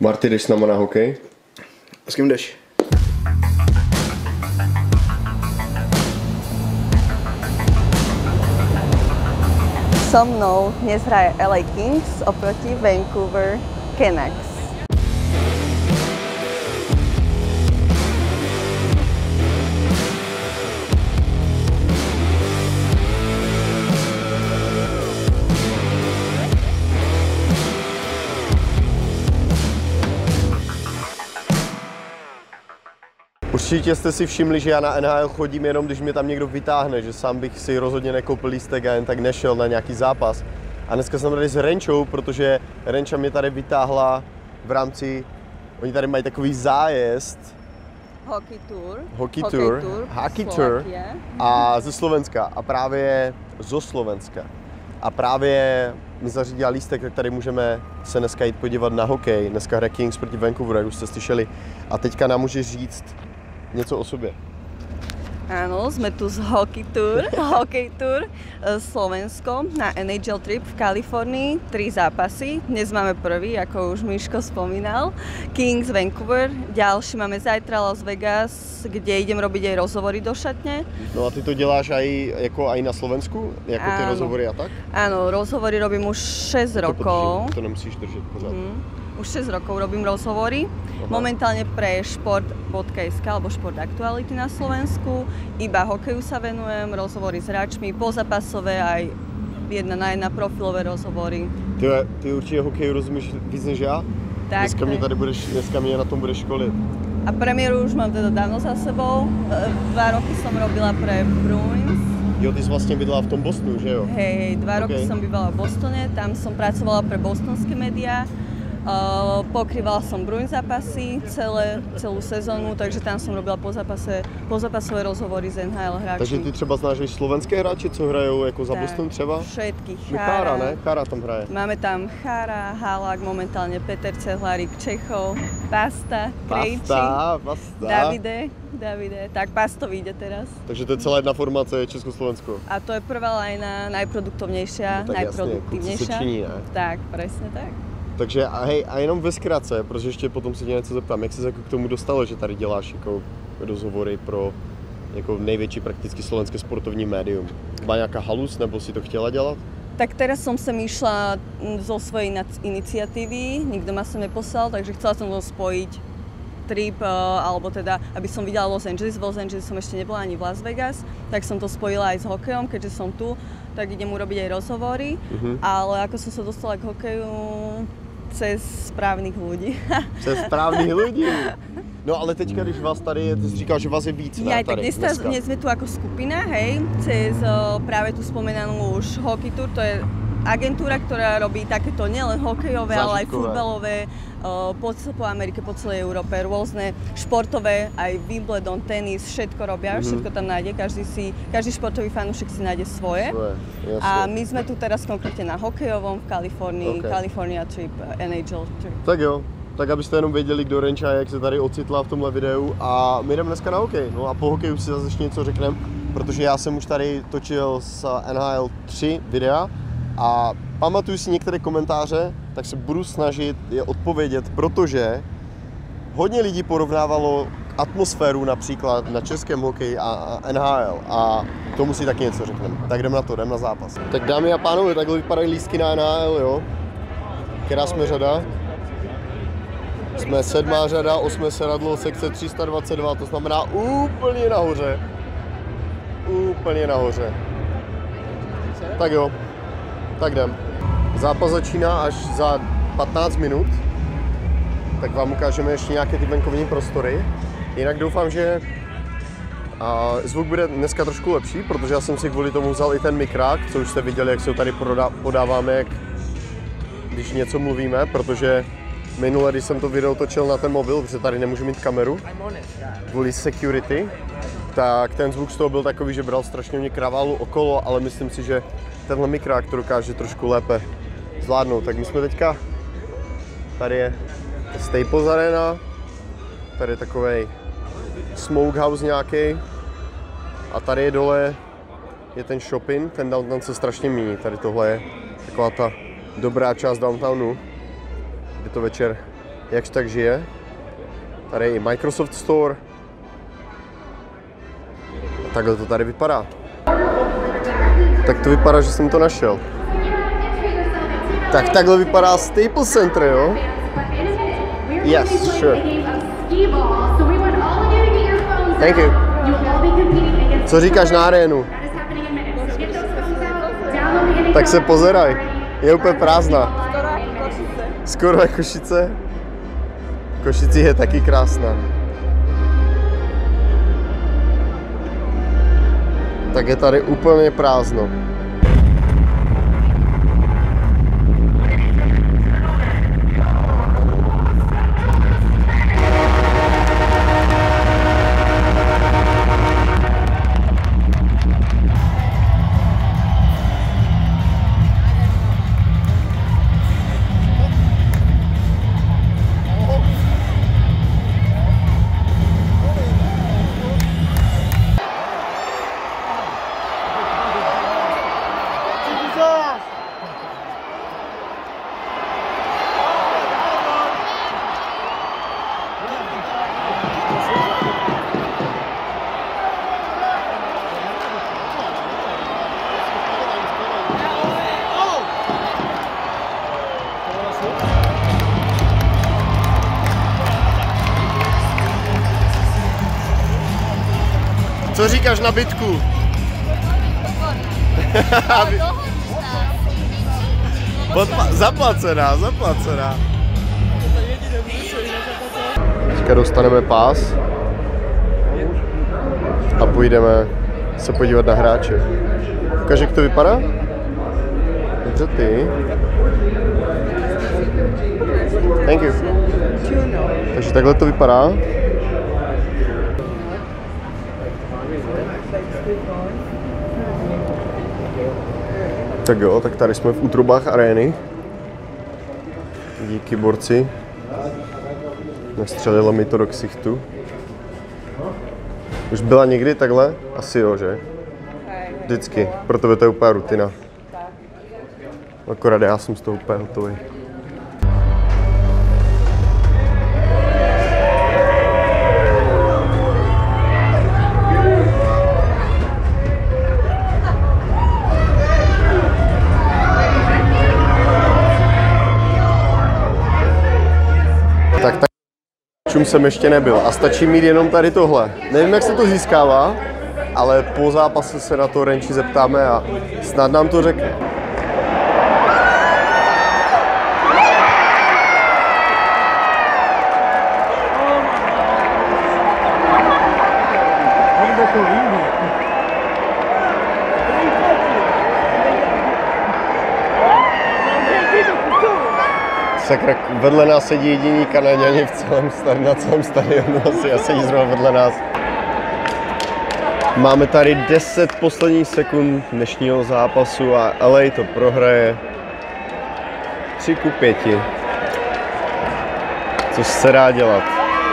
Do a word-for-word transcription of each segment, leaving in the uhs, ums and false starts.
Marty, jdeš s náma na hokej? S kým jdeš? So mnou dnes hraje el ej Kings oproti Vancouver Canucks. Určitě jste si všimli, že já na N H L chodím jenom, když mě tam někdo vytáhne, že sám bych si rozhodně nekoupil lístek a jen tak nešel na nějaký zápas. A dneska jsem tady s Renčou, protože Renča mě tady vytáhla v rámci, oni tady mají takový zájezd. Hockey Tour. Hockey Tour. Hockey Tour. Hockey Tour. A ze Slovenska. A právě zo Slovenska. A právě mi zařídila lístek, tak tady můžeme se dneska jít podívat na hokej. Dneska hraje Kings proti Vancouveru, jak už jste slyšeli. A teďka nám můžeš říct něco o sobě. Áno, sme tu z Hockey Tour, Hockey Tour Slovensko na en há el trip v Kalifornii, tri zápasy. Dnes máme prvý, ako už Miško spomínal, Kings Vancouver, ďalší máme zajtra Las Vegas, kde idem robiť aj rozhovory do šatne. No a ty to děláš aj, jako aj na Slovensku, jako ty rozhovory a tak? Áno, rozhovory robím už šesť rokov. To nemusíš držet pořád. Mm. Už šesť rokov robím rozhovory, Aha. momentálne pre šport bodka es ká alebo Šport Aktuality na Slovensku. Iba hokeju sa venujem, rozhovory s hráčmi, pozapasové aj jedna na jedna profilové rozhovory. Ty, ty určitě hokeju rozumíš víc než já? Tak, dneska mě tady budeš, dneska mě na tom budeš školit. A premiéru už mám teda dávno za sebou. Dva roky som robila pre Bruins. Jo, ty jsi vlastně bydlela v tom Bostonu, že jo? Hej, hej, dva okay. roky som bývala v Bostone, tam som pracovala pre bostonské médiá. Uh, pokrývala som Bruins zápasy celé, celú sezónu, takže tam som robila po zápase, po zápasové rozhovory s en há el hráčmi. Takže ty třeba znáš slovenské hráči, co hrajou jako za tak, Boston třeba? Všetky. Chára. Chára, ne? Chára tam hraje. Máme tam Chára, Halák, momentálne Peter Cehlárik, Čechov, Pasta, Krejči, Pasta, Pasta. Davide, Davide, tak Pasto vyjde teraz. Takže to je celá jedna formácia Československo. A to je prvá lajna, najproduktovnejšia, no, najproduktívnejšia. Činí, ne? Tak, presne tak. Takže a hej, a jenom ve zkratce, protože ještě potom se tě něco zeptám, jak jsi jako k tomu dostalo, že tady děláš jako rozhovory pro jako největší prakticky slovenské sportovní médium? Byla nějaká halus, nebo si to chtěla dělat? Tak teraz som sem išla zo svojej iniciatívy, nikto ma sem neposlal, takže chcela som to spojiť trip, alebo teda, aby som videla Los Angeles. V Los Angeles som ešte nebola ani v Las Vegas, tak som to spojila aj s hokejom, keďže som tu, tak idem urobiť aj rozhovory, uh-huh. ale ako som sa dostala k hokeju cez správnych ľudí. Přes správných lidí. No ale teďka, když vás tady je, ty jsi říkal, že vás je víc, ne, tady tak dnes, dneska. dnes sme tu ako skupina, hej, cez uh, práve tú spomenanú už Hockey Tour, to je agentúra, ktorá robí takéto nielen hokejové, zážitkové, ale aj futbalové, uh, po, po Amerike, po celej Európe, rôzne športové, aj Wimbledon, tenis, všetko robia, mm-hmm. všetko tam nájde, každý, si, každý športový fanúšik si nájde svoje. svoje a my sme tu teraz konkrétne na hokejovom v Kalifornii, okay. California Trip, en há el Trip. Tak jo, tak abyste jenom věděli, kdo Renča je, jak se tady ocitla v tomhle videu a my jdeme dneska na hokej. No a po hokeju si zase ještě něco řekneme, protože já jsem už tady točil z en há el tři videa a pamatuju si některé komentáře, tak se budu snažit je odpovědět, protože hodně lidí porovnávalo atmosféru například na českém hokeji a en há el a k tomu si taky něco řekneme. Tak jdeme na to, jdeme na zápas. Tak dámy a pánové, takhle vypadají lístky na en há el, jo. Která jsme řada? Jsme sedmá řada, osmé sedadlo, sekce tři sta dvacet dva, to znamená úplně nahoře. Úplně nahoře. Tak jo, tak jdem. Zápas začíná až za patnáct minut, tak vám ukážeme ještě nějaké ty venkovní prostory. Jinak doufám, že a zvuk bude dneska trošku lepší, protože já jsem si kvůli tomu vzal i ten mikrák, co už jste viděli, jak se ho tady podáváme, jak když něco mluvíme, protože minule, když jsem to video točil na ten mobil, protože tady nemůžu mít kameru, kvůli security, tak ten zvuk z toho byl takový, že bral strašně mě kraválu okolo, ale myslím si, že tenhle mikrák to dokáže trošku lépe zvládnout. Tak my jsme teďka, tady je Staples Arena, tady je takovej smokehouse nějaký a tady je dole je ten shopping, ten downtown se strašně míní, tady tohle je taková ta dobrá část downtownu, kde to večer jakž tak žije. Tady je i Microsoft Store. A takhle to tady vypadá. Tak to vypadá, že jsem to našel. Tak takhle vypadá Staples Center, jo? Yes, sure. Thank you. Co říkáš na arénu? Tak se pozeraj. Je úplně prázdná. Skoro jako Košice. Košice je taky krásná. Tak je tady úplně prázdno. Co říkáš na bitku? Zaplacená, zaplacená. Teďka dostaneme pás a půjdeme se podívat na hráče. Ukáž, jak to vypadá? Dobře, ty. Thank you. Takže takhle to vypadá. Tak jo, tak tady jsme v útrobách arény. Díky borci. Nastřelilo mi to do ksichtu. Už byla někdy takhle? Asi jo, že? Vždycky. Pro tebe to je úplně rutina. Akorát já jsem z toho úplně hotový. Tak tak čum jsem ještě nebyl a stačí mít jenom tady tohle. Nevím, jak se to získává, ale po zápase se na to Renči zeptáme a snad nám to řekne. Sakra, vedle nás sedí jediní Kanaďani v celém stadionu, na celém stadionu asi a sedí zrovna vedle nás. Máme tady deset posledních sekund dnešního zápasu a L A to prohraje tři ku pěti. Což se dá dělat.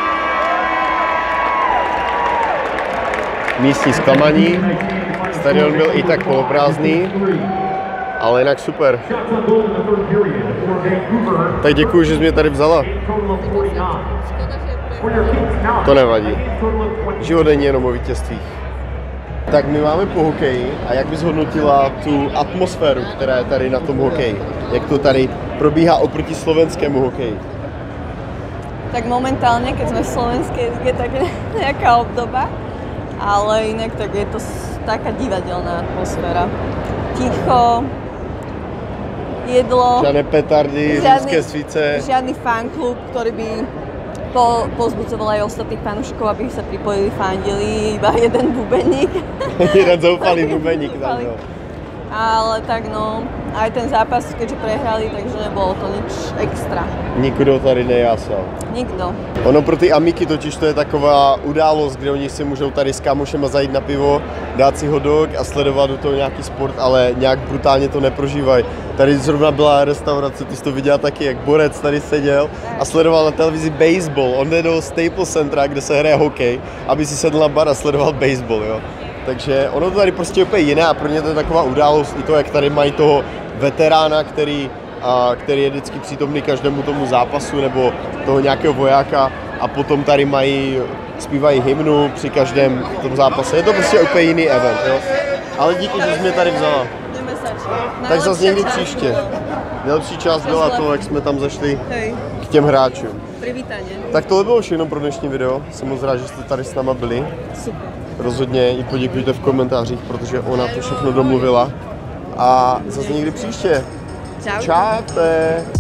Místní zklamaní, stadion byl i tak poloprázdný, ale jinak super. Tak děkuji, že jsi mě tady vzala. To nevadí. Život není jenom o vítězstvích. Tak my máme po hokeji a jak bys hodnotila tu atmosféru, která je tady na tom hokeji? Jak to tady probíhá oproti slovenskému hokeji? Tak momentálne, keď sme v slovenskej lige, tak je nejaká obdoba, ale inak tak je to taká divadelná atmosféra. Ticho, jedlo, žiadne petardy, ruské svíce. Žiadny fanklub, ktorý by po, pozbudzoval aj ostatných fanúšikov, aby sa pripojili, fandili, iba jeden bubeník. Jeden zoufalý bubeník tam, no. Ale tak no, aj ten zápas, keďže prehrali, takže nebolo to nič extra. Nikdo tady nejásal. Nikdo. Ono pro ty amiky totiž to je taková událost, kde oni si můžou tady s kámošema zajít na pivo, dát si hot dog a sledovat do toho nějaký sport, ale nějak brutálně to neprožívají. Tady zrovna byla restaurace, ty jsi to viděla taky, jak borec tady seděl a sledoval na televizi baseball. On jde do Staples Centra, kde se hraje hokej, aby si sedl na bar a sledoval baseball, jo. Takže ono to tady prostě úplně jiné a pro ně to je taková událost i to, jak tady mají toho veterána, který a který je vždycky přítomný každému tomu zápasu nebo toho nějakého vojáka a potom tady mají, zpívají hymnu při každém tom zápase. Je to prostě úplně jiný event, jo. Ale díky, že jsi mě tady vzala. Tak zase někdy příště. Nejlepší část byla to, jak jsme tam zašli k těm hráčům. Privítaně. Tak tohle bylo všechno pro dnešní video. Jsem moc rád, že jste tady s náma byli. Super. Rozhodně i poděkujte v komentářích, protože ona to všechno domluvila. A zase někdy příště. Čau. Čaute.